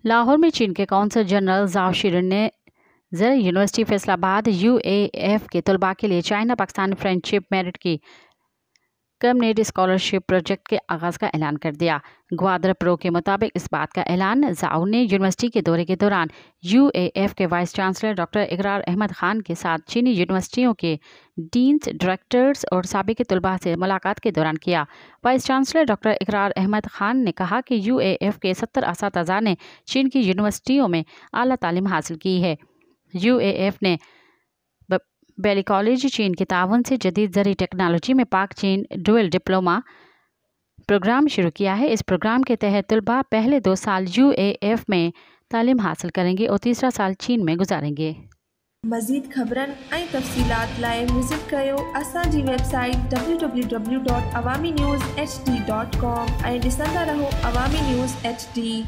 लाहौर में चीन के कौंसल जनरल जाओ शिरिन ने ज़र यूनिवर्सिटी फैसलाबाद UAF के तलबा के लिए चाइना पाकिस्तान फ्रेंडशिप मेरिट की कम्युनिटी स्कॉलरशिप प्रोजेक्ट के आगाज़ का ऐलान कर दिया। ग्वादर प्रो के मुताबिक इस बात का ऐलान जाओ ने यूनिवर्सिटी के दौरे के दौरान UAF के वाइस चांसलर डॉक्टर इकरार अहमद खान के साथ चीनी यूनिवर्सिटियों के डीन्स, डायरेक्टर्स और साबिक तलबा से मुलाकात के दौरान किया। वाइस चांसलर डॉक्टर इकरार अहमद खान ने कहा कि UAF के 70 असातिज़ा ने चीन की यूनिवर्सिटियों में आला तालीम हासिल की है। UAF ने बेली कॉलेज चीन के तावन से जदीद ज़री टेक्नोलॉजी में पाक चीन डुअल डिप्लोमा प्रोग्राम शुरू किया है। इस प्रोग्राम के तहत तलबा पहले 2 साल UAF में तालीम हासिल करेंगे और तीसरा साल चीन में गुजारेंगे। मज़ीद ख़बरन ऐं तफ़सीलात लाइ विज़िट कयो असांजी वेबसाइट www.awamiNewsHD.com ऐं ॾिसंदा रहो अवामी न्यूज़ HD।